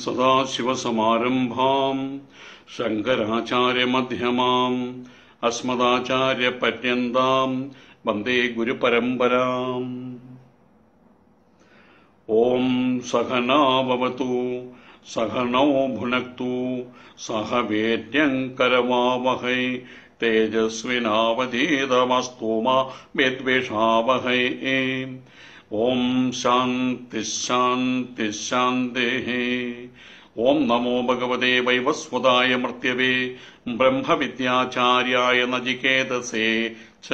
സദാശിവസമാരംഭാം ശങ്കരാചാര്യമധ്യമാം അസ്മദാചാര്യപര്യന്താം വന്ദേ ഗുരുപരമ്പരാം. ഓം സഹനാ ഭവതു സഹനൗ ഭുനക്തു സഹ വീര്യം കരവാവഹൈ തേജസ്വിനാവധീതമസ്തു മാ വിദ്വിഷാവഹൈ. ഓം ശാന്തി ശാന്തി ശാന്തി. ഓം നമോ ഭഗവതേ വൈവസ്വതായ മർത്യവേ ബ്രഹ്മവിദ്യാചാര്യായ നചികേതസേ ച.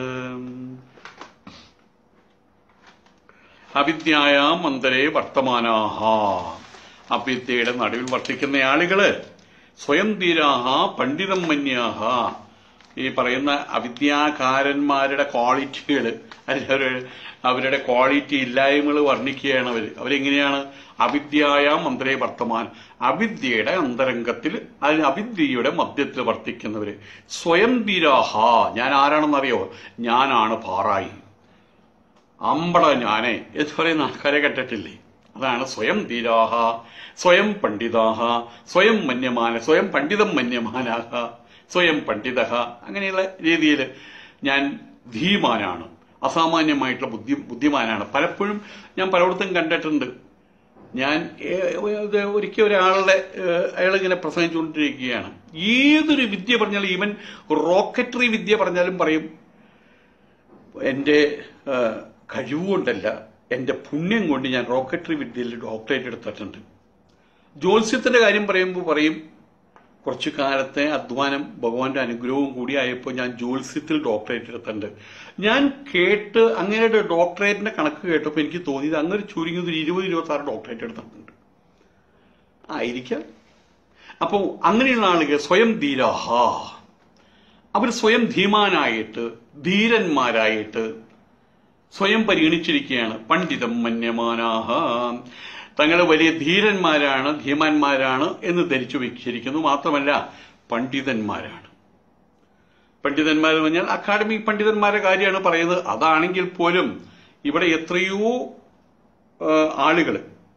അവിദ്യായാം അന്തരേ വർത്തമാനാഹ. അവിദ്യയുടെ നടുവിൽ വർത്തിക്കുന്ന ആളുകള് സ്വയം ധീരാഹ പണ്ഡിതം മന്യാഹ. ഈ പറയുന്ന അവിദ്യാകാരന്മാരുടെ ക്വാളിറ്റികൾ, അവരുടെ ക്വാളിറ്റി ഇല്ലായ്മകൾ വർണ്ണിക്കുകയാണ് അവരെങ്ങനെയാണ്? അവിദ്യായാം അന്തരേ വർത്തമാൻ, അവിദ്യയുടെ അന്തരംഗത്തിൽ, അതിന് അവിദ്യയുടെ മധ്യത്തിൽ വർത്തിക്കുന്നവര്. സ്വയം ധീരാഹ. ഞാൻ ആരാണെന്നറിയോ? ഞാനാണ് പാറായി, അമ്പട ഞാനേ എന്ന് പറയുന്ന ആൾക്കാരെ കണ്ടിട്ടില്ലേ? അതാണ് സ്വയം ധീരാഹ, സ്വയം പണ്ഡിതാഹ, സ്വയം മന്യമാന, സ്വയം പണ്ഡിതം മന്യമാനാഹ, സ്വയം പണ്ഡിത. അങ്ങനെയുള്ള രീതിയിൽ ഞാൻ ധീമാനാണ്, അസാമാന്യമായിട്ടുള്ള ബുദ്ധിമാനാണ്. പലപ്പോഴും ഞാൻ പലയിടത്തും കണ്ടിട്ടുണ്ട്. ഞാൻ ഒരിക്കൽ അയാളിങ്ങനെ പ്രസംഗിച്ചുകൊണ്ടിരിക്കുകയാണ്. ഏതൊരു വിദ്യ പറഞ്ഞാലും, ഈവൻ റോക്കറ്ററി വിദ്യ പറഞ്ഞാലും പറയും, എൻ്റെ കഴിവുകൊണ്ടല്ല, എൻ്റെ പുണ്യം കൊണ്ട് ഞാൻ റോക്കറ്ററി വിദ്യയിൽ ഡോക്ടറേറ്റ് എടുത്തിട്ടുണ്ട്. ജ്യോത്സ്യത്തിൻ്റെ കാര്യം പറയുമ്പോൾ പറയും, കുറച്ചു കാലത്തെ അധ്വാനം ഭഗവാന്റെ അനുഗ്രഹവും കൂടി ആയപ്പോൾ ഞാൻ ജ്യോത്സ്യത്തിൽ ഡോക്ടറേറ്റ് എടുത്തിട്ടുണ്ട്. ഞാൻ കേട്ട് അങ്ങനെയുടെ ഡോക്ടറേറ്റിന്റെ കണക്ക് കേട്ടപ്പോൾ എനിക്ക് തോന്നിയത് അങ്ങനെ ചുരുങ്ങിയത് 20-26 ഡോക്ടറേറ്റ് എടുത്തിട്ടുണ്ട് ആയിരിക്കാം. അപ്പോൾ അങ്ങനെയുള്ള ആളുകൾ സ്വയം ധീരാഹ, അവർ സ്വയം ധീമാനായിട്ട്, ധീരന്മാരായിട്ട് സ്വയം പരിഗണിച്ചിരിക്കുകയാണ്. പണ്ഡിതം മന്യമാനാഹ, തങ്ങൾ വലിയ ധീരന്മാരാണ്, ധീമാന്മാരാണ് എന്ന് ധരിച്ചു വെച്ചിരിക്കുന്നു. മാത്രമല്ല പണ്ഡിതന്മാരാണ്. പണ്ഡിതന്മാരെന്ന് പറഞ്ഞാൽ അക്കാഡമിക് പണ്ഡിതന്മാരുടെ കാര്യമാണ് പറയുന്നത്. അതാണെങ്കിൽ പോലും ഇവിടെ എത്രയോ ആളുകൾ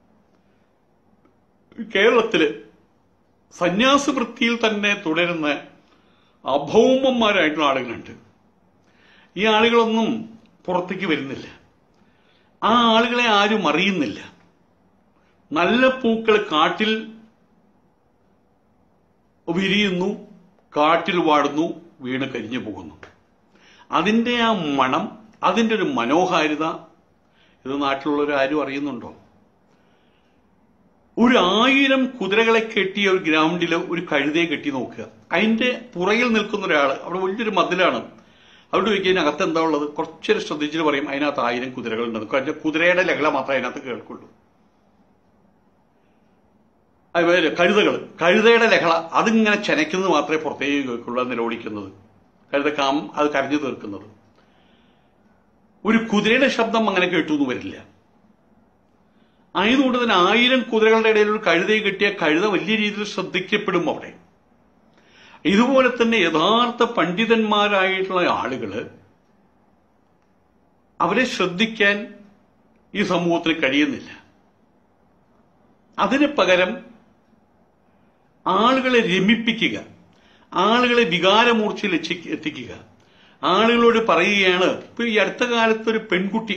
കേരളത്തില് സന്യാസവൃത്തിയിൽ തന്നെ തുടരുന്ന അഭൗമന്മാരായിട്ടുള്ള ആളുകളുണ്ട്. ഈ ആളുകളൊന്നും പുറത്തേക്ക് വരുന്നില്ല. ആ ആളുകളെ ആരും അറിയുന്നില്ല. നല്ല പൂക്കൾ കാട്ടിൽ വിരിയുന്നു, കാട്ടിൽ വാടുന്നു, വീണ് കരിഞ്ഞു പോകുന്നു. അതിൻ്റെ ആ മണം, അതിൻ്റെ ഒരു മനോഹാരിത ഇത് നാട്ടിലുള്ളവരാരും അറിയുന്നുണ്ടോ? 1000 കുതിരകളെ കെട്ടിയ ഒരു ഗ്രൗണ്ടിൽ ഒരു കഴുതയെ കെട്ടി നോക്കുക. അതിന്റെ പുറകിൽ നിൽക്കുന്ന ഒരാൾ, അവിടെ വലിയൊരു മതിലാണ്, അവിടെ ചോദിക്കാൻ അകത്ത് എന്താ ഉള്ളത്? കുറച്ചൊരു ശ്രദ്ധിച്ചിട്ട് പറയും അതിനകത്ത് 1000 കുതിരകളുണ്ടെന്ന്. കുതിരയുടെ ലഹള മാത്രമേ അതിനകത്ത് കേൾക്കുള്ളൂ. കഴുതയുടെ ലഹള അതിങ്ങനെ ചനയ്ക്കുന്നത് മാത്രമേ പുറത്തേക്ക് കേൾക്കുള്ളൂ. അത് നിലവിളിക്കുന്നത്, അത് കരഞ്ഞു തീർക്കുന്നത്. ഒരു കുതിരയുടെ ശബ്ദം അങ്ങനെ കേട്ടു വരില്ല. ആയതുകൊണ്ട് തന്നെ 1000 കുതിരകളുടെ ഇടയിൽ ഒരു കഴുതയെ കിട്ടിയ കഴുത വലിയ രീതിയിൽ ശ്രദ്ധിക്കപ്പെടും അവിടെ. ഇതുപോലെ തന്നെ യഥാർത്ഥ പണ്ഡിതന്മാരായിട്ടുള്ള ആളുകള്, അവരെ ശ്രദ്ധിക്കാൻ ഈ സമൂഹത്തിന് കഴിയുന്നില്ല. അതിന് പകരം ആളുകളെ രമിപ്പിക്കുക, ആളുകളെ വികാരമൂർച്ചയിൽ എത്തിക്കുക, ആളുകളോട് പറയുകയാണ്. ഇപ്പൊ ഈ അടുത്ത കാലത്ത് ഒരു പെൺകുട്ടി,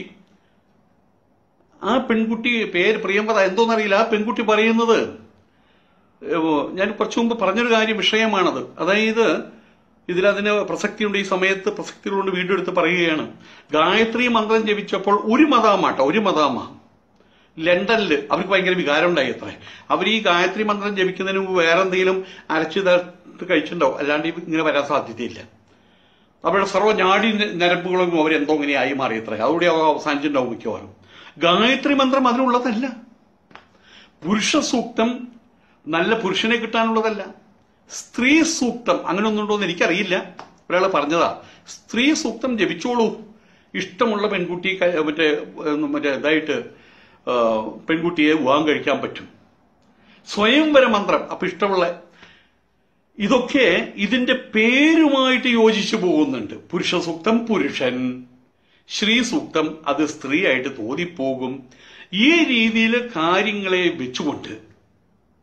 ആ പെൺകുട്ടി പേര് പ്രിയംവദ എന്തോന്നറിയില്ല, ആ പെൺകുട്ടി പറയുന്നത്, ഞാൻ കുറച്ചു മുമ്പ് പറഞ്ഞൊരു വിഷയമാണത്. അതായത് ഇതിലതിന് പ്രസക്തിയുണ്ട്, ഈ സമയത്ത് പ്രസക്തികളുണ്ട്, വീണ്ടും എടുത്ത് പറയുകയാണ്. ഗായത്രി മന്ത്രം ജപിച്ചപ്പോൾ ഒരു മദാമ ലണ്ടനില് അവർക്ക് ഭയങ്കര വികാരം ഉണ്ടായി അത്രേ. അവർ ഈ ഗായത്രി മന്ത്രം ജപിക്കുന്നതിന് മുമ്പ് വേറെ എന്തെങ്കിലും അരച്ചു ചേർത്ത് കഴിച്ചിട്ടുണ്ടാവും, അല്ലാണ്ട് ഇങ്ങനെ വരാൻ സാധ്യതയില്ല. അവരുടെ സർവ്വ നാഡി ഞരമ്പുകളും അവരെന്തോ ഇങ്ങനെ ആയി മാറിയത്രേ. അതോടെ അവസാനിച്ചിട്ടുണ്ടാവും മിക്കവാറും. ഗായത്രി മന്ത്രം അതിനുള്ളതല്ല. പുരുഷ സൂക്തം നല്ല പുരുഷനെ കിട്ടാനുള്ളതല്ല. സ്ത്രീ സൂക്തം അങ്ങനെ ഒന്നുണ്ടോന്ന് എനിക്കറിയില്ല, ഒരാൾ പറഞ്ഞതാ. സ്ത്രീ സൂക്തം ജപിച്ചോളൂ. ഇഷ്ടമുള്ള പെൺകുട്ടി മറ്റേ ഇതായിട്ട് പെൺകുട്ടിയെ വിവാഹം കഴിക്കാൻ പറ്റും. സ്വയംവര മന്ത്രം, അപ്പൊ ഇഷ്ടമുള്ള, ഇതൊക്കെ ഇതിന്റെ പേരുമായിട്ട് യോജിച്ചു പോകുന്നുണ്ട്. പുരുഷ സൂക്തം പുരുഷൻ, ശ്രീ സൂക്തം അത് സ്ത്രീ ആയിട്ട് തോന്നിപ്പോകും. ഈ രീതിയിൽ കാര്യങ്ങളെ വെച്ചുകൊണ്ട്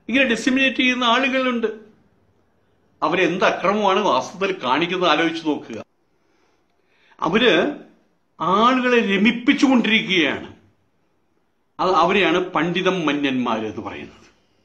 ഇങ്ങനെ ഡിസിമിനേറ്റ് ചെയ്യുന്ന ആളുകളുണ്ട്. അവരെന്ത് അക്രമമാണ് വാസ്തവത്തിൽ കാണിക്കുന്നത് ആലോചിച്ച് നോക്കുക. അവര് ആളുകളെ രമിപ്പിച്ചുകൊണ്ടിരിക്കുകയാണ്. അവരെയാണ് പണ്ഡിതം മന്യന്മാർ എന്ന് പറയുന്നത്.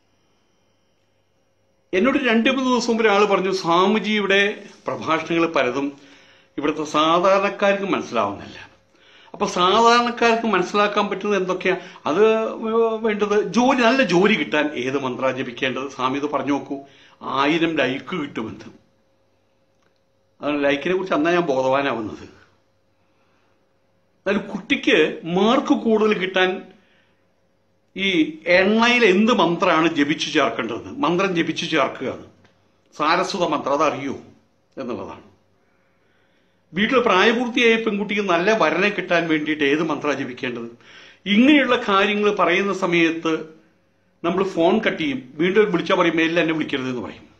എന്നോട് 2-3 ദിവസം മുമ്പ് ഒരാൾ പറഞ്ഞു, സ്വാമിജിയുടെ പ്രഭാഷണങ്ങൾ പലതും ഇവിടുത്തെ സാധാരണക്കാർക്ക് മനസ്സിലാവുന്നില്ല. അപ്പൊ സാധാരണക്കാർക്ക് മനസ്സിലാക്കാൻ പറ്റുന്നത് എന്തൊക്കെയാ? അത് വേണ്ടത് നല്ല ജോലി കിട്ടാൻ ഏത് മന്ത്ര ജപിക്കേണ്ടത്? സ്വാമി ഇത് പറഞ്ഞു നോക്കൂ. 1000 ലൈക്ക് കിട്ടുമെന്ന്. ലൈക്കിനെ കുറിച്ച് അന്നാ ഞാൻ ബോധവാനാവുന്നത്. അതായത് കുട്ടിക്ക് മാർക്ക് കൂടുതൽ കിട്ടാൻ ഈ എണ്ണയിൽ എന്ത് മന്ത്രമാണ് ജപിച്ചു ചേർക്കേണ്ടത്? മന്ത്രം ജപിച്ചു ചേർക്കുക. സാരസ്വത മന്ത്രം, അതറിയോ എന്നുള്ളതാണ്. വീട്ടിൽ പ്രായപൂർത്തിയായ പെൺകുട്ടിക്ക് നല്ല വരനെ കിട്ടാൻ വേണ്ടിയിട്ട് ഏത് മന്ത്രം ജപിക്കേണ്ടത്? ഇങ്ങനെയുള്ള കാര്യങ്ങൾ പറയുന്ന സമയത്ത് നമ്മൾ ഫോൺ കട്ട് ചെയ്യും. വീണ്ടും വിളിച്ചാൽ പറയും മേലിൽ എന്നെ വിളിക്കരുത് എന്ന് പറയും.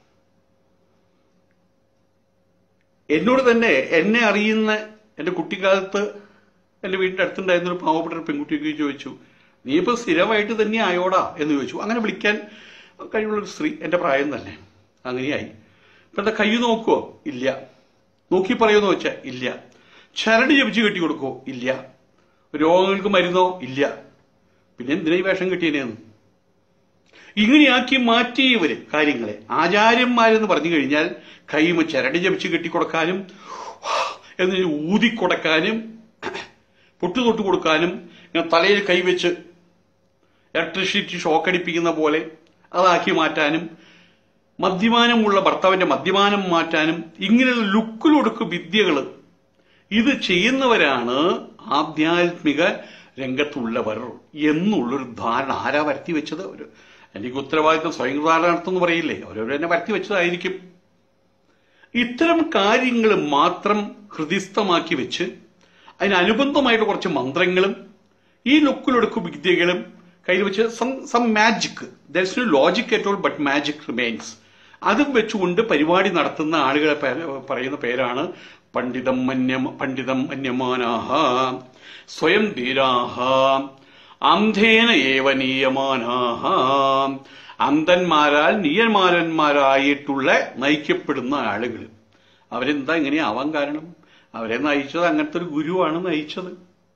എന്നോട് തന്നെ എന്നെ അറിയുന്ന എൻ്റെ കുട്ടിക്കാലത്ത് എൻ്റെ വീടിൻ്റെ അടുത്തുണ്ടായിരുന്നൊരു പാവപ്പെട്ട പെൺകുട്ടിക്ക് ചോദിച്ചു, നീ ഇപ്പൊ സ്ഥിരമായിട്ട് തന്നെ ആയോടാ എന്ന് ചോദിച്ചു. അങ്ങനെ വിളിക്കാൻ കഴിവുള്ളൊരു സ്ത്രീ, എൻ്റെ പ്രായം തന്നെ. അങ്ങനെയായി. ഇപ്പൊ എന്താ കൈ നോക്കുവോ? ഇല്ല. നോക്കി പറയുമെന്ന് വെച്ചാൽ ഇല്ല. ചരട് ജപിച്ച് കെട്ടി കൊടുക്കോ? ഇല്ല. രോഗങ്ങൾക്ക് മരുന്നോ? ഇല്ല. പിന്നെ എന്തിനാ ഈ വേഷം കെട്ടിയതിനെന്ന്? ഇങ്ങനെയാക്കി മാറ്റി ഇവര് കാര്യങ്ങളെ. ആചാര്യന്മാരെന്ന് പറഞ്ഞു കഴിഞ്ഞാൽ കൈമ ചരട് ജപിച്ച് കെട്ടിക്കൊടുക്കാനും എന്ന് ഊതിക്കൊടുക്കാനും പൊട്ടുതൊട്ട് കൊടുക്കാനും ഇങ്ങനെ തലയിൽ കൈവച്ച് ഇലക്ട്രിസിറ്റി ഷോക്ക് അടിപ്പിക്കുന്ന പോലെ അതാക്കി മാറ്റാനും മദ്യപാനമുള്ള ഭർത്താവിന്റെ മദ്യപാനം മാറ്റാനും ഇങ്ങനെയുള്ള ലുക്കിലൊടുക്ക് വിദ്യകൾ ഇത് ചെയ്യുന്നവരാണ് ആധ്യാത്മിക രംഗത്തുള്ളവർ എന്നുള്ളൊരു ധാരണ ആരാ വരുത്തി വെച്ചത്? എനിക്ക് ഉത്തരവാദിത്വം സ്വയം ധാരണത്തെന്ന് പറയില്ലേ, അവരവരെന്നെ വരുത്തി വെച്ചതായിരിക്കും. ഇത്തരം കാര്യങ്ങൾ മാത്രം ഹൃദിസ്ഥമാക്കി വെച്ച് അതിനനുബന്ധമായിട്ട് കുറച്ച് മന്ത്രങ്ങളും ഈ ലുക്കിലൊടുക്ക് വിദ്യകളും കയ്യിൽ വെച്ച് some magic, there is no logic at all but magic remains. അതും വെച്ചുകൊണ്ട് പരിപാടി നടത്തുന്ന ആളുകളെ പറയുന്ന പേരാണ് പണ്ഡിതം മന്യമാനാഹ സ്വയം ധീരാഹ അന്ധേന ഏവ നീയമാനാഹ. അന്ധന്മാരാൽ നീയന്മാരന്മാരായിട്ടുള്ള നയിക്കപ്പെടുന്ന ആളുകൾ. അവരെന്താ ഇങ്ങനെ ആവാൻ കാരണം? അവരെ നയിച്ചത് അങ്ങനത്തെ ഒരു ഗുരുവാണ് നയിച്ചത്.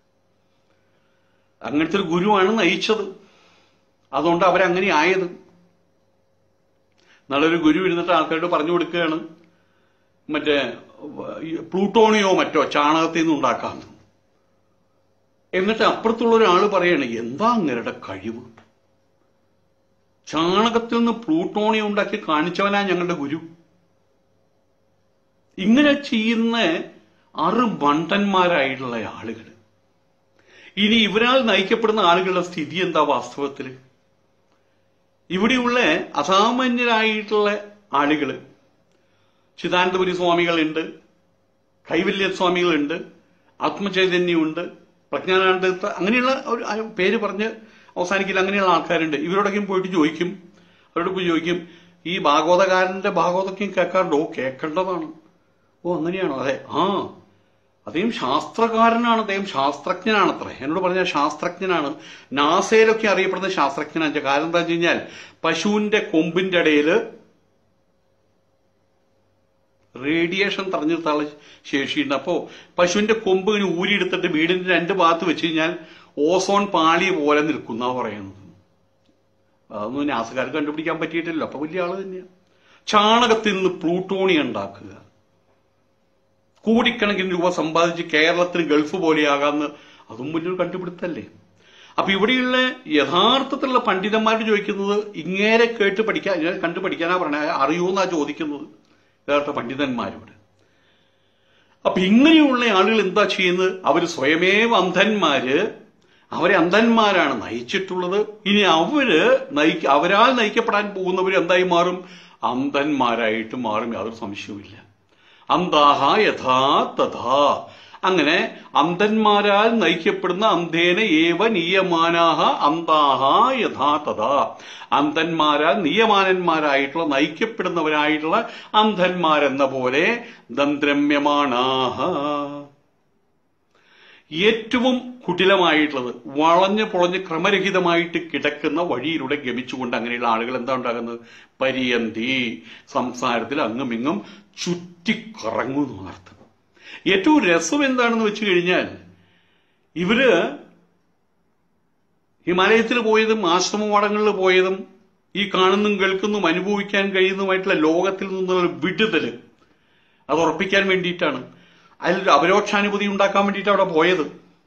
അതുകൊണ്ട് അവരങ്ങനെ ആയത്. നല്ലൊരു ഗുരു ഇരുന്നിട്ട് ആൾക്കാരോട് പറഞ്ഞു കൊടുക്കുകയാണ്, മറ്റേ പ്ലൂട്ടോണിയോ മറ്റോ ചാണകത്തിൽ നിന്ന് ഉണ്ടാക്കാമെന്ന്. എന്നിട്ട് അപ്പുറത്തുള്ള ഒരാൾ പറയാണ്, എന്താ അങ്ങരുടെ കഴിവ്? ചാണകത്തിൽ നിന്ന് പ്ലൂട്ടോണിയം ഉണ്ടാക്കി കാണിച്ചവനാ ഞങ്ങളുടെ ഗുരു. ഇങ്ങനെ ചെയ്യുന്ന മണ്ടന്മാരായിട്ടുള്ള ആളുകൾ. ഇനി ഇവരാൽ നയിക്കപ്പെടുന്ന ആളുകളുടെ സ്ഥിതി എന്താ വാസ്തവത്തിൽ? ഇവിടെയുള്ള അസാമാന്യരായിട്ടുള്ള ആളുകൾ, ചിദാനന്ദപുരി സ്വാമികളുണ്ട്, കൈവല്യ സ്വാമികളുണ്ട്, ആത്മചൈതന്യമുണ്ട്, പ്രജ്ഞാനാനന്ദ, അങ്ങനെയുള്ള ഒരു പേര് പറഞ്ഞ് അവസാനിക്കില്ല, അങ്ങനെയുള്ള ആൾക്കാരുണ്ട്. ഇവരോടൊക്കെ പോയിട്ട് ചോദിക്കും, അവരോട് പോയി ചോദിക്കും, ഈ ഭാഗവതകാരന്റെ ഭാഗവതൊക്കെ കേൾക്കാറുണ്ടോ? കേൾക്കേണ്ടതാണ്. ഓ അങ്ങനെയാണോ? അതെ. അദ്ദേഹം ശാസ്ത്രകാരനാണ്, അദ്ദേഹം ശാസ്ത്രജ്ഞനാണത്രേ. എന്നോട് പറഞ്ഞാൽ ശാസ്ത്രജ്ഞനാണ്. നാസയിലൊക്കെ അറിയപ്പെടുന്ന ശാസ്ത്രജ്ഞനാണ്. കാരണം എന്താ വെച്ച് കഴിഞ്ഞാൽ പശുവിന്റെ കൊമ്പിന്റെ ഇടയിൽ റേഡിയേഷൻ തടഞ്ഞു നിർത്താനുള്ള ശേഷിയുണ്ട്. അപ്പോ പശുവിന്റെ കൊമ്പ് ഇങ്ങനെ ഊരിയെടുത്തിട്ട് വീടിന്റെ 2 ഭാഗത്ത് വെച്ച് കഴിഞ്ഞാൽ ഓസോൺ പാളി പോലെ നിൽക്കുന്ന പറയുന്നത്. അതൊന്നും നാസക്കാർക്ക് കണ്ടുപിടിക്കാൻ പറ്റിയിട്ടില്ല. അപ്പൊ വലിയ ആള് തന്നെയാണ്. ചാണകത്തിൽ നിന്ന് പ്ലൂട്ടോണിയം ഉണ്ടാക്കുക, കോടിക്കണക്കിന് രൂപ സമ്പാദിച്ച് കേരളത്തിന് ഗൾഫ് പോലെയാകാന്ന്, അതും വലിയൊരു കണ്ടുപിടുത്തല്ലേ. അപ്പൊ ഇവിടെയുള്ള യഥാർത്ഥത്തിലുള്ള പണ്ഡിതന്മാരോട് ചോദിക്കുന്നത് ഇങ്ങേരെ കേട്ട് പഠിക്കാൻ, കണ്ടു പഠിക്കാനാ പറഞ്ഞ, അറിയൂന്നാ ചോദിക്കുന്നത് യഥാർത്ഥ പണ്ഡിതന്മാരോട്. അപ്പൊ ഇങ്ങനെയുള്ള ആളുകൾ എന്താ ചെയ്യുന്നത്? അവര് സ്വയമേവ അന്ധന്മാര്, അവരെ അന്ധന്മാരാണ് നയിച്ചിട്ടുള്ളത്. ഇനി അവരാൽ നയിക്കപ്പെടാൻ പോകുന്നവർ എന്തായി മാറും? അന്ധന്മാരായിട്ട് മാറും, യാതൊരു സംശയവുമില്ല. അന്താഹ യഥാ തഥാ. അങ്ങനെ അന്ധന്മാരാൽ നയിക്കപ്പെടുന്ന അന്ധേന ഏവ നീയമാനാഹ അന്താഹ യഥാ തഥാ. അന്ധന്മാരാൽ നീയമാനന്മാരായിട്ടുള്ള നയിക്കപ്പെടുന്നവരായിട്ടുള്ള അന്ധന്മാരെന്ന പോലെ ദന്ത്രമ്യമാണാഹ. ഏറ്റവും കുടിലമായിട്ടുള്ളത് വളഞ്ഞ് പൊളഞ്ഞ് ക്രമരഹിതമായിട്ട് കിടക്കുന്ന വഴിയിലൂടെ ഗമിച്ചുകൊണ്ട് അങ്ങനെയുള്ള ആളുകൾ എന്താ ഉണ്ടാകുന്നത്? പര്യന്തി, സംസാരത്തിൽ അങ്ങുമിങ്ങും ചുറ്റിക്കറങ്ങുന്നു എന്നർത്ഥം. ഏറ്റവും രസം എന്താണെന്ന് വെച്ച് കഴിഞ്ഞാൽ, ഇവര് ഹിമാലയത്തിൽ പോയതും ആശ്രമവാടങ്ങളിൽ പോയതും ഈ കാണുന്നതും കേൾക്കുന്നതും അനുഭവിക്കാൻ കഴിയുന്നതുമായിട്ടുള്ള ലോകത്തിൽ നിന്നുള്ള വിടുതല് അത് ഉറപ്പിക്കാൻ വേണ്ടിയിട്ടാണ്. അതിൽ അപരോക്ഷാനുഭൂതി ഉണ്ടാക്കാൻ വേണ്ടിയിട്ട് അവിടെ പോയത്.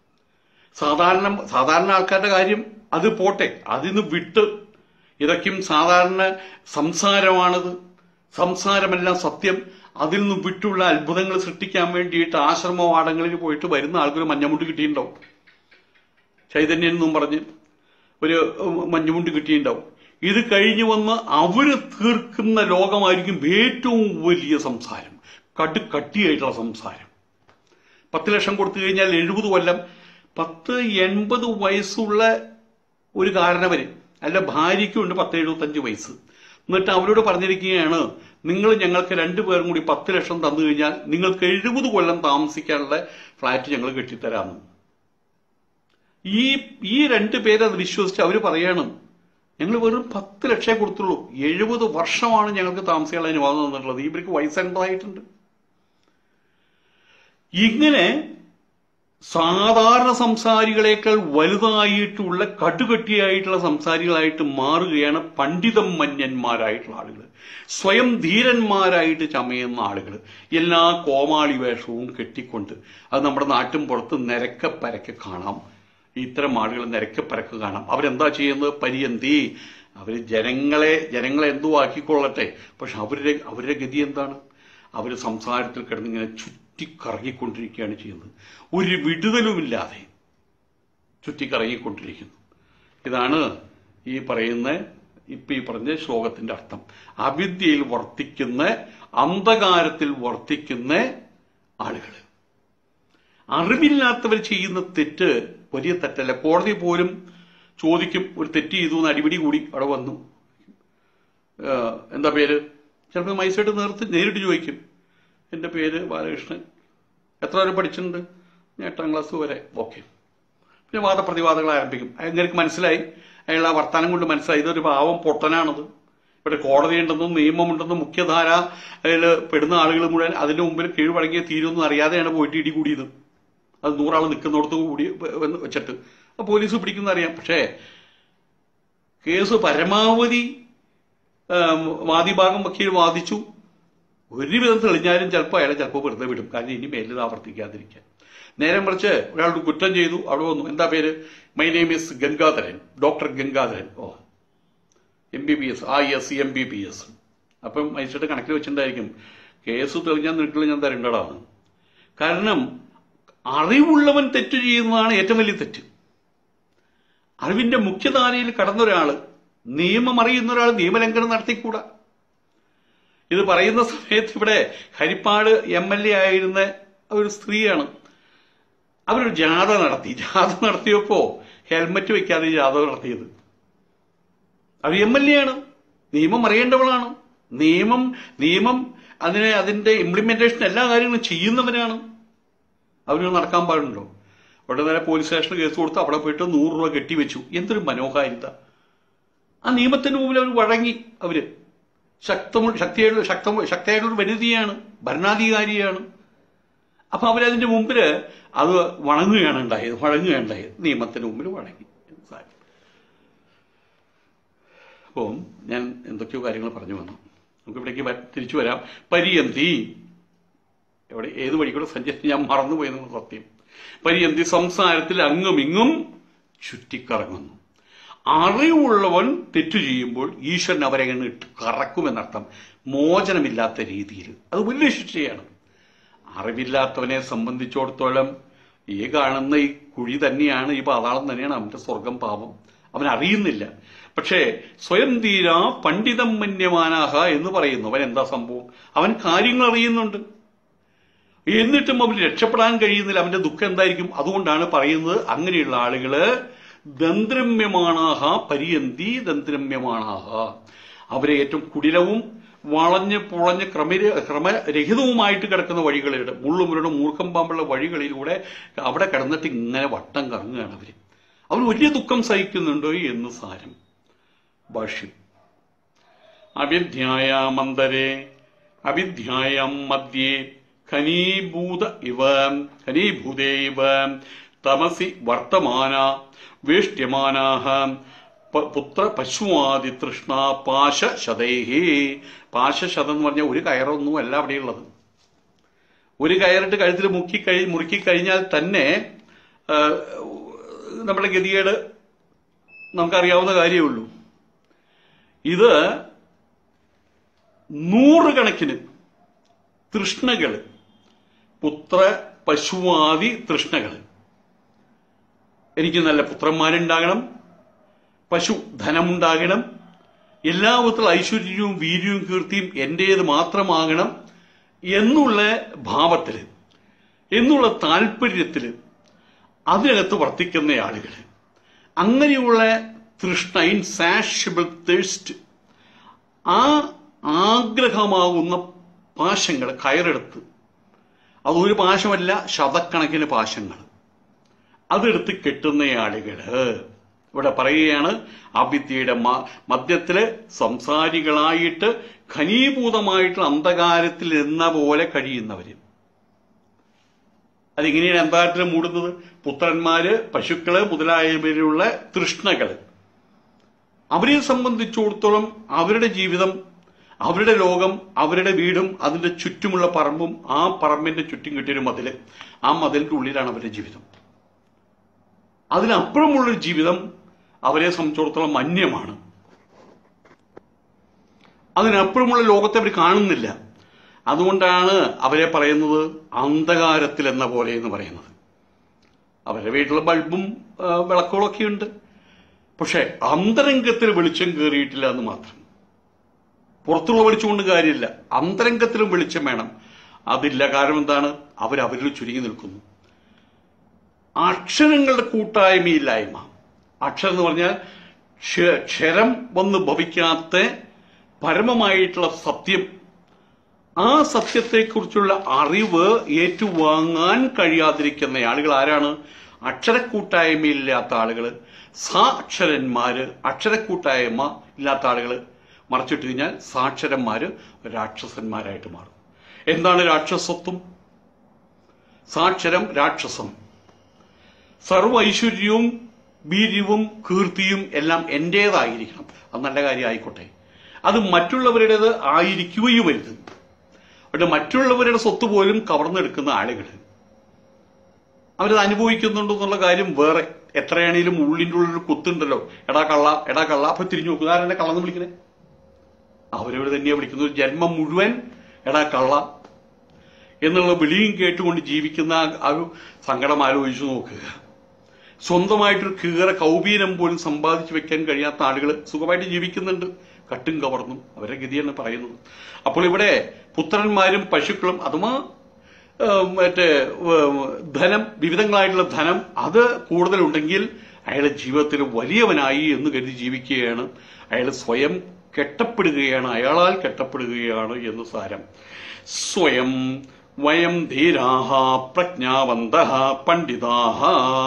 സാധാരണ ആൾക്കാരുടെ കാര്യം അത് പോട്ടെ, അതിന്ന് വിട്ട് ഇതൊക്കെയും സാധാരണ സംസാരമാണത്, സംസാരമെല്ലാം സത്യം, അതിൽ നിന്ന് വിട്ടുള്ള അത്ഭുതങ്ങൾ സൃഷ്ടിക്കാൻ വേണ്ടിയിട്ട് ആശ്രമവാടങ്ങളിൽ പോയിട്ട് വരുന്ന ആൾക്കൊരു മഞ്ഞമുണ്ട് കിട്ടിയിട്ടുണ്ടാവും. ചൈതന്യൻ എന്നും പറഞ്ഞ് ഒരു മഞ്ഞമുണ്ട് കിട്ടിയിട്ടുണ്ടാവും. ഇത് കഴിഞ്ഞു വന്ന് അവര് തീർക്കുന്ന ലോകമായിരിക്കും ഏറ്റവും വലിയ സംസാരം, കട്ടിയായിട്ടുള്ള സംസാരം. 10 ലക്ഷം കൊടുത്തു കഴിഞ്ഞാൽ 70 കൊല്ലം, 80 വയസ്സുള്ള ഒരു കാരണവര് അല്ല ഭാര്യയ്ക്കും ഉണ്ട് 75 വയസ്സ്. എന്നിട്ട് അവരോട് പറഞ്ഞിരിക്കുകയാണ്, നിങ്ങൾ ഞങ്ങൾക്ക് 2 പേരും കൂടി 10 ലക്ഷം തന്നു കഴിഞ്ഞാൽ നിങ്ങൾക്ക് 70 കൊല്ലം താമസിക്കാനുള്ള ഫ്ലാറ്റ് ഞങ്ങൾ കെട്ടിത്തരാമെന്ന്. ഈ 2 പേരത് വിശ്വസിച്ച് അവര് പറയാണ്, ഞങ്ങൾ വെറും 10 ലക്ഷമേ കൊടുത്തുള്ളൂ, 70 വർഷമാണ് ഞങ്ങൾക്ക് താമസിക്കാനുള്ള അനുവാദം തന്നിട്ടുള്ളത്. ഇവർക്ക് വയസ്സ് 80 ഇങ്ങനെ സാധാരണ സംസാരികളേക്കാൾ വലുതായിട്ടുള്ള കടുകട്ടിയായിട്ടുള്ള സംസാരികളായിട്ട് മാറുകയാണ് പണ്ഡിതം മന്യന്മാരായിട്ടുള്ള ആളുകൾ, സ്വയം ധീരന്മാരായിട്ട് ചമയുന്ന ആളുകൾ, എല്ലാ കോമാളി വേഷവും കെട്ടിക്കൊണ്ട്. അത് നമ്മുടെ നാട്ടിൻ പുറത്ത് നിരക്കപ്പരക്കെ കാണാം. ഇത്തരം ആളുകൾ നിരക്കപ്പരക്ക് കാണാം. അവരെന്താ ചെയ്യുന്നത്? പര്യന്തി, അവര് ജനങ്ങളെ എന്തോ ആക്കിക്കൊള്ളട്ടെ, പക്ഷെ അവരുടെ ഗതി എന്താണ്? അവര് സംസാരത്തിൽ കിടന്നിങ്ങനെ ചുറ്റിക്കറങ്ങിക്കൊണ്ടിരിക്കുകയാണ് ചെയ്യുന്നത്. ഒരു വിടുതലുമില്ലാതെ ചുറ്റിക്കറങ്ങിക്കൊണ്ടിരിക്കുന്നു. ഇതാണ് ഈ പറഞ്ഞ ശ്ലോകത്തിന്റെ അർത്ഥം. അവിദ്യയിൽ വർത്തിക്കുന്ന, അന്ധകാരത്തിൽ വർത്തിക്കുന്ന ആളുകൾ. അറിവില്ലാത്തവർ ചെയ്യുന്ന തെറ്റ് വലിയ തെറ്റല്ല. കോടതി പോലും ചോദിക്കും, ഒരു തെറ്റ് ചെയ്തു എന്ന് അടിപിടി കൂടി അവിടെ വന്നു, എന്താ പേര്? ചിലപ്പോൾ മജിസ്ട്രേറ്റ് നേരിട്ട് ചോദിക്കും, എൻ്റെ പേര് ബാലകൃഷ്ണൻ, എത്ര വരെ പഠിച്ചിട്ടുണ്ട്? ഞാൻ 8ാം ക്ലാസ് വരെ. ഓക്കെ. പിന്നെ വാദപ്രതിവാദങ്ങൾ ആരംഭിക്കും. എനിക്ക് മനസ്സിലായി, അയാൾ ആ വർത്താനം കൊണ്ട് മനസ്സിലായി ഇതൊരു പാവം പൊട്ടനാണത്. ഇവിടെ കോടതി ഉണ്ടെന്നും നിയമമുണ്ടെന്നും മുഖ്യധാര അതിൽ പെടുന്ന ആളുകൾ മുഴുവൻ അതിന്റെ മുമ്പിൽ കീഴ്വഴങ്ങിയ തീരുമെന്നും അറിയാതെയാണ് പോയിട്ട് ഇടികൂടിയത്. അത് 100 ആൾ നിൽക്കുന്നിടത്ത് കൂടി വെച്ചിട്ട് പോലീസ് പിടിക്കുന്ന അറിയാം. പക്ഷേ കേസ് പരമാവധി വാദിഭാഗം വക്കീൽ വാദിച്ചു, ഒരുവിധം തെളിഞ്ഞാലും ചിലപ്പോൾ വെറുതെ വിടും. കാരണം ഇനി മേലിൽ ആവർത്തിക്കാതിരിക്കാൻ. നേരെ മറിച്ച് ഒരാളുടെ കുറ്റം ചെയ്തു, അവിടെ വന്നു, എന്താ പേര്? My name is Gangadharan, doctor Gangadharan. Oh, MBBS, IS MBBS. അപ്പം മജിസ്ട്രേറ്റ് കണക്കിൽ വെച്ചിട്ടുണ്ടായിരിക്കും, കേസ് തെളിഞ്ഞാൽ നിനക്കുള്ള ഞാൻ തരേണ്ടതാണ്. കാരണം അറിവുള്ളവൻ തെറ്റ് ചെയ്യുന്നതാണ് ഏറ്റവും വലിയ തെറ്റ്. അറിവിന്റെ മുഖ്യധാരയിൽ കടന്നൊരാള്, നിയമം അറിയുന്ന ഒരാൾ നിയമലംഘനം നടത്തിക്കൂടാ. ഇത് പറയുന്ന സമയത്ത് ഇവിടെ ഹരിപ്പാട് MLA ആയിരുന്ന ഒരു സ്ത്രീയാണ്. അവരൊരു ജാഥ നടത്തിയപ്പോ ഹെൽമറ്റ് വെക്കാതെ ജാഥ നടത്തിയത്. അവർ MLA ആണ്, നിയമം അറിയേണ്ടവളാണ്, നിയമം അതിന്റെ ഇംപ്ലിമെന്റേഷൻ എല്ലാ കാര്യങ്ങളും ചെയ്യുന്നവനാണ്. അവര് നടക്കാൻ പാടുണ്ടോ? അവിടെ നേരെ പോലീസ് സ്റ്റേഷനിൽ കേസ് കൊടുത്ത് അവിടെ പോയിട്ട് 100 രൂപ കെട്ടിവെച്ചു. എന്തൊരു മനോഹാരിത! ആ നിയമത്തിന് മുമ്പിൽ അവർ വഴങ്ങി. അവര് ശക്തിയായിട്ടൊരു വനിതയാണ്, ഭരണാധികാരിയാണ്. അപ്പൊ അവരതിന്റെ മുമ്പില് അത് വഴങ്ങുകയാണ് ഉണ്ടായത്. നിയമത്തിന് മുമ്പിൽ വഴങ്ങി. അപ്പോൾ ഞാൻ എന്തൊക്കെയോ കാര്യങ്ങൾ പറഞ്ഞു വന്നു. നമുക്ക് ഇവിടേക്ക് തിരിച്ചു വരാം. പര്യന്തി, എവിടെ ഏത് വഴി കൂടെ സഞ്ചരിച്ച് ഞാൻ മറന്നുപോയെന്ന് സത്യം. പര്യന്തി, സംസാരത്തിൽ അങ്ങുമിങ്ങും ചുറ്റിക്കറങ്ങുന്നു. അറിവുള്ളവൻ തെറ്റു ചെയ്യുമ്പോൾ ഈശ്വരൻ അവരെ ഇട്ട് കറക്കുമെന്നർത്ഥം. മോചനമില്ലാത്ത രീതിയിൽ അത് വലിയ ശിക്ഷയാണ്. അറിവില്ലാത്തവനെ സംബന്ധിച്ചിടത്തോളം ഈ കാണുന്ന ഈ കുഴി തന്നെയാണ്, ഈ പാതാളം തന്നെയാണ് അവന്റെ സ്വർഗം, പാപം. അവൻ അറിയുന്നില്ല. പക്ഷേ സ്വയം ധീര പണ്ഡിതം മന്യമാനാഹ എന്ന് പറയുന്നവൻ എന്താ സംഭവം? അവൻ കാര്യങ്ങൾ അറിയുന്നുണ്ട്, എന്നിട്ടും അവന് രക്ഷപ്പെടാൻ കഴിയുന്നില്ല. അവന്റെ ദുഃഖം എന്തായിരിക്കും? അതുകൊണ്ടാണ് പറയുന്നത്, അങ്ങനെയുള്ള ആളുകള് ദന്ത്രമ്യമാണാഹ പര്യന്തി ദന്ത്രമ്യമാണാഹ, അവരെ ഏറ്റവും കുടിലവും വളഞ്ഞ് പുളഞ്ഞ് ക്രമരഹിതവുമായിട്ട് കിടക്കുന്ന വഴികളിലൂടെ, മുള്ളുമുരടും മൂർഖം പാമ്പുള്ള വഴികളിലൂടെ അവിടെ കിടന്നിട്ട് ഇങ്ങനെ വട്ടം കറങ്ങുകയാണ് അവർ വലിയ ദുഃഖം സഹിക്കുന്നുണ്ടോ എന്ന് സാരം. ഭാഷ്യം: അവിദ്യായാമന്തരേ അവിദ്യായാം മധ്യേ ഖനീഭൂതേ ഇവ തമസി വർത്തമാന വേഷ്ട്യമാനാഹ പുത്ര പശുവാദി തൃഷ്ണ പാശശതൈഹി. പാശശതം എന്ന് പറഞ്ഞാൽ ഒരു കയറൊന്നും അല്ല അവിടെയുള്ളത്. ഒരു കയറിട്ട് കഴുത്തിൽ മുറുക്കി കഴിഞ്ഞാൽ തന്നെ നമ്മുടെ ഗതികേട് നമുക്കറിയാവുന്ന കാര്യമുള്ളൂ. ഇത് 100 കണക്കിന് തൃഷ്ണകള്, പുത്ര പശുവാദി തൃഷ്ണകള്. എനിക്ക് നല്ല പുത്രന്മാരുണ്ടാകണം, പശു ധനമുണ്ടാകണം, എല്ലാ വിധത്തിലുള്ള ഐശ്വര്യവും വീര്യവും കീർത്തിയും എന്റേത് മാത്രമാകണം എന്നുള്ള ഭാവത്തില്, എന്നുള്ള താല്പര്യത്തില് അതിനകത്ത് വർത്തിക്കുന്ന ആളുകൾ. അങ്ങനെയുള്ള തൃഷ്ണ, ഇൻസാഷ്യബിൾ തേഴ്സ്റ്റ്, ആ ആഗ്രഹമാകുന്ന പാശങ്ങൾ കയറെടുത്ത്, അതൊരു പാശമല്ല ശതക്കണക്കിന് പാശങ്ങൾ, അതെടുത്ത് കെട്ടുന്ന ആളുകള് ഇവിടെ പറയുകയാണ്. അവിദ്യയുടെ മധ്യത്തില് സംസാരികളായിട്ട് ഘനീഭൂതമായിട്ടുള്ള അന്ധകാരത്തിൽ എന്ന പോലെ കഴിയുന്നവര്. അതിങ്ങനെയാണ് അന്ധകാരത്തിൽ മൂടുന്നത്. പുത്രന്മാര്, പശുക്കള് മുതലായവരിലുള്ള തൃഷ്ണകള്, അവരെ സംബന്ധിച്ചിടത്തോളം അവരുടെ ജീവിതം, അവരുടെ ലോകം, അവരുടെ വീടും അതിന്റെ ചുറ്റുമുള്ള പറമ്പും, ആ പറമ്പിന്റെ ചുറ്റും കിട്ടിയൊരു മതില്, ആ മതിലിന്റെ ഉള്ളിലാണ് അവരുടെ ജീവിതം. അതിനപ്പുറമുള്ളൊരു ജീവിതം അവരെ സംബന്ധിച്ചിടത്തോളം അന്യമാണ്. അതിനപ്പുറമുള്ള ലോകത്തെ അവർ കാണുന്നില്ല. അതുകൊണ്ടാണ് അവരെ പറയുന്നത് അന്ധകാരത്തിൽ എന്ന പോലെ എന്ന് പറയുന്നത്. അവരുടെ വീട്ടിലെ ബൾബും വിളക്കുകളൊക്കെ ഉണ്ട്, പക്ഷെ അന്തരംഗത്തിൽ വെളിച്ചം കയറിയിട്ടില്ല എന്ന് മാത്രം. പുറത്തുള്ള വെളിച്ചം കൊണ്ട് കാര്യമില്ല, അന്തരംഗത്തിലും വെളിച്ചം വേണം. അതില്ല. കാരണം എന്താണ്? അവരവരിൽ ചുരുങ്ങി നിൽക്കുന്നു. അക്ഷരങ്ങളുടെ കൂട്ടായ്മയില്ലായ്മ. അക്ഷരം എന്ന് പറഞ്ഞാൽ ക്ഷരം വന്ന് ഭവിക്കാത്ത പരമമായിട്ടുള്ള സത്യം, ആ സത്യത്തെക്കുറിച്ചുള്ള അറിവ് ഏറ്റുവാങ്ങാൻ കഴിയാതിരിക്കുന്ന ആളുകൾ ആരാണ്? അക്ഷരക്കൂട്ടായ്മയില്ലാത്ത ആളുകൾ, സാക്ഷരന്മാര്. അക്ഷരക്കൂട്ടായ്മ ഇല്ലാത്ത ആളുകൾ മറച്ചിട്ട് കഴിഞ്ഞാൽ സാക്ഷരന്മാര് രാക്ഷസന്മാരായിട്ട് മാറും. എന്താണ് രാക്ഷസത്വം? സാക്ഷരം രാക്ഷസം. സർവ ഐശ്വര്യവും വീര്യവും കീർത്തിയും എല്ലാം എന്റേതായിരിക്കണം. അത് നല്ല കാര്യം ആയിക്കോട്ടെ, അത് മറ്റുള്ളവരുടേത് ആയിരിക്കുകയും വരുത്. അവിടെ മറ്റുള്ളവരുടെ സ്വത്ത് പോലും കവർന്നെടുക്കുന്ന ആളുകൾ അവരത് അനുഭവിക്കുന്നുണ്ടെന്നുള്ള കാര്യം വേറെ. എത്രയാണെങ്കിലും ഉള്ളിൻ്റെ ഉള്ളിൽ കുത്തുണ്ടല്ലോ, എടാ കള്ള, എടാ കള്ള. അപ്പൊ തിരിഞ്ഞു നോക്കുക, ആരെന്നെ കള്ളന്ന് വിളിക്കണേ? അവരവർ തന്നെയാണ് വിളിക്കുന്നത്. ജന്മം മുഴുവൻ എടാ കള്ള എന്നുള്ള വിളിയും കേട്ടുകൊണ്ട് ജീവിക്കുന്ന ആ ഒരു സങ്കടം ആലോചിച്ചു നോക്കുക. സ്വന്തമായിട്ടൊരു കീറ കൗബീനം പോലും സമ്പാദിച്ചു വെക്കാൻ കഴിയാത്ത ആളുകൾ സുഖമായിട്ട് ജീവിക്കുന്നുണ്ട്, കട്ടും കവർന്നും. അവരുടെ ഗതിയാണ് പറയുന്നത്. അപ്പോൾ ഇവിടെ പുത്രന്മാരും പശുക്കളും അഥവാ ധനം, വിവിധങ്ങളായിട്ടുള്ള ധനം, അത് കൂടുതലുണ്ടെങ്കിൽ അയാളുടെ ജീവിതത്തിൽ വലിയവനായി എന്ന് കരുതി ജീവിക്കുകയാണ്. അയാൾ സ്വയം കെട്ടപ്പെടുകയാണ്, അയാളാൽ കെട്ടപ്പെടുകയാണ് എന്ന് സാരം. സ്വയം വയം ധീരാഹ പ്രജ്ഞാവന്തഃ പണ്ഡിതാഹ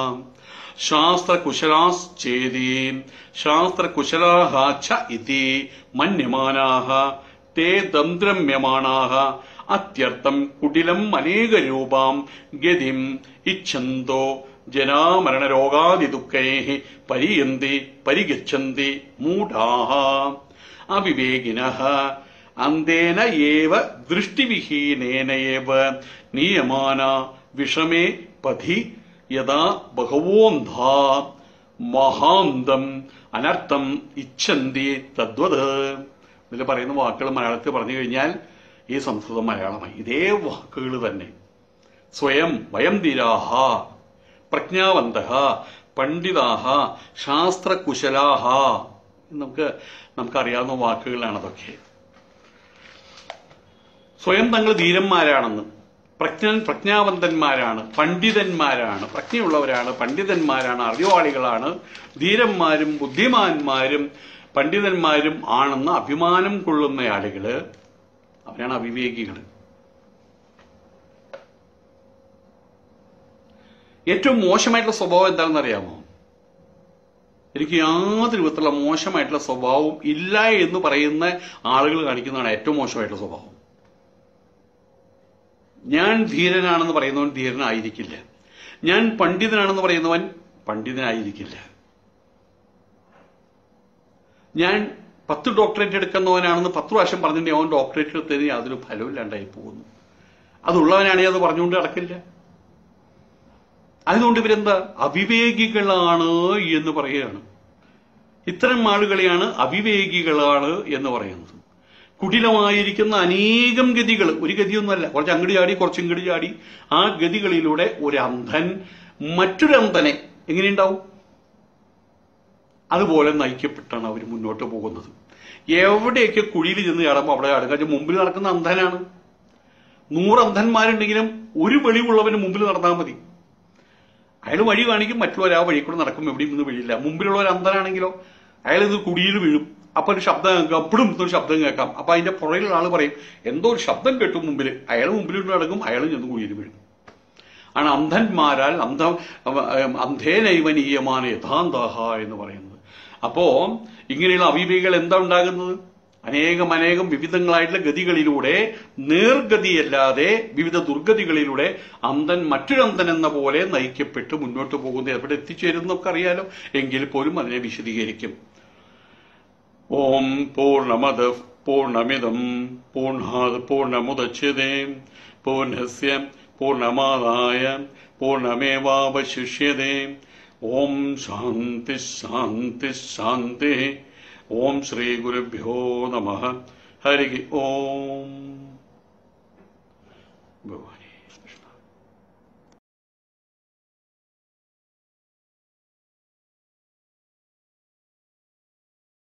ശാസ്ത്രകുശലാശ്ചേതി ശാസ്ത്രകുശലാഹ ച ഇതി മന്യമാനാഹ തേ ദന്ത്രമ്യമാണാഹ അത്യർത്ഥം കുടിലം അനേകരൂപാം ഗതിം ഇച്ഛന്തോ ജനാമരണരോഗാദിദുഃഖൈഃ പരിയന്തി പരിഗച്ഛന്തി മൂഢാഃ അവിവേകിനഃ അന്തേന ഏവ ദൃഷ്ടിവിഹീനേന ഏവ നിയമാന വിഷമേ പഥി യഥാ ബഹവോന്ധാ മഹാന്തം അനർത്ഥം ഇച്ഛന്തി തദ്വത്. ഇതിൽ പറയുന്ന വാക്കുകൾ മലയാളത്തിൽ പറഞ്ഞു കഴിഞ്ഞാൽ ഈ സംസ്കൃതം മലയാളമായി. ഇതേ വാക്കുകൾ തന്നെ. സ്വയം വയം ധീരാഹ പ്രജ്ഞാവന്തഃ പണ്ഡിതാഹ ശാസ്ത്രകുശലാഹ. നമുക്കറിയാവുന്ന വാക്കുകളാണ് അതൊക്കെ. സ്വയം തങ്ങൾ ധീരന്മാരാണെന്ന്, പ്രജ്ഞാവന്തന്മാരാണ്, പണ്ഡിതന്മാരാണ്, പ്രജ്ഞയുള്ളവരാണ്, പണ്ഡിതന്മാരാണ്, അറിവാളികളാണ്, ധീരന്മാരും ബുദ്ധിമാന്മാരും പണ്ഡിതന്മാരും ആണെന്ന് അഭിമാനം കൊള്ളുന്ന ആളുകള് അവരാണ് അവിവേകികൾ. ഏറ്റവും മോശമായിട്ടുള്ള സ്വഭാവം എന്താണെന്ന് അറിയാമോ? എനിക്ക് യാതൊരു വിധത്തിലുള്ള മോശമായിട്ടുള്ള സ്വഭാവവും ഇല്ല എന്ന് പറയുന്ന ആളുകൾ കാണിക്കുന്നതാണ് ഏറ്റവും മോശമായിട്ടുള്ള സ്വഭാവം. ഞാൻ ധീരനാണെന്ന് പറയുന്നവൻ ധീരനായിരിക്കില്ല. ഞാൻ പണ്ഡിതനാണെന്ന് പറയുന്നവൻ പണ്ഡിതനായിരിക്കില്ല. ഞാൻ 10 ഡോക്ടറേറ്റ് എടുക്കുന്നവനാണെന്ന് 10 പ്രാവശ്യം പറഞ്ഞിട്ടുണ്ടെങ്കിൽ അവൻ ഡോക്ടറേറ്റ് എടുത്തതിന് യാതൊരു ഫലമില്ലാണ്ടായി പോകുന്നു. അതുള്ളവനാണെങ്കിൽ അത് പറഞ്ഞുകൊണ്ട് നടക്കില്ല. അതുകൊണ്ട് ഇവരെന്താ അവിവേകികളാണ് എന്ന് പറയുകയാണ്. ഇത്തരം ആളുകളെയാണ് അവിവേകികളാണ് എന്ന് പറയുന്നത്. കുടിലമായിരിക്കുന്ന അനേകം ഗതികൾ, ഒരു ഗതിയൊന്നുമല്ല, കുറച്ച് അങ്ങടി ചാടി കുറച്ച് ഇങ്ങടി ചാടി, ആ ഗതികളിലൂടെ ഒരു അന്ധൻ മറ്റൊരു അന്ധനെ എങ്ങനെയുണ്ടാവും അതുപോലെ നയിക്കപ്പെട്ടാണ് അവർ മുന്നോട്ട് പോകുന്നത്. എവിടെയൊക്കെ കുഴിയിൽ ചെന്ന് ചാടുമ്പോൾ അവിടെ ചാടുക. കാരണം മുമ്പിൽ നടക്കുന്ന അന്ധനാണ്. 100 അന്ധന്മാരുണ്ടെങ്കിലും ഒരു വെളിവുള്ളവന് മുമ്പിൽ നടന്നാൽ മതി. അയാൾ വഴി കാണിക്കും, മറ്റുള്ളവർ ആ വഴി കൂടെ നടക്കും, എവിടെയും ഇന്ന് വഴിയില്ല. മുമ്പിലുള്ള ഒരു അന്ധനാണെങ്കിലോ അയാൾ ഇത് കുടിയിൽ വീഴും. അപ്പൊ ഒരു ശബ്ദം കേൾക്കാം, അപ്പോഴും ഒരു ശബ്ദം കേൾക്കാം. അപ്പൊ അതിന്റെ പുറകിലുള്ള ആൾ പറയും എന്തോ ഒരു ശബ്ദം കേട്ടു മുമ്പിൽ. അയാൾ മുമ്പിൽ നടക്കും, അയാളും ചെന്ന് കുഴിയിൽ വീഴും. ആണ് അന്ധന്മാരാൽ അന്ധേനൈവനീയമാണ് യഥാന്തഹ എന്ന് പറയുന്നത്. അപ്പോ ഇങ്ങനെയുള്ള അവിവേകികൾ എന്താ ഉണ്ടാകുന്നത്? അനേകം വിവിധങ്ങളായിട്ടുള്ള ഗതികളിലൂടെ, നേർഗതിയല്ലാതെ വിവിധ ദുർഗതികളിലൂടെ അന്ധൻ മറ്റൊരു അന്ധൻ എന്ന പോലെ നയിക്കപ്പെട്ട് മുന്നോട്ട് പോകുന്നത്. എവിടെ എത്തിച്ചേരുന്നൊക്കെ അറിയാലോ, എങ്കിൽ പോലും അതിനെ വിശദീകരിക്കും. ഓം പൂർണ്ണമദ പൂർണ്ണമിദം പൂർണ്ണാത് പൂർണ്ണമുദച്യതേ പൂർണ്ണസ്യ പൂർണ്ണമാദായ പൂർണ്ണമേവാവശിഷ്യതേ. ഓം ശാന്തി ശാന്തി ശാന്തി. ഓം ശ്രീ ഗുരുഭ്യോ നമഃ. ഹരി ഓം. ഭഗവാനേ കൃഷ്ണ.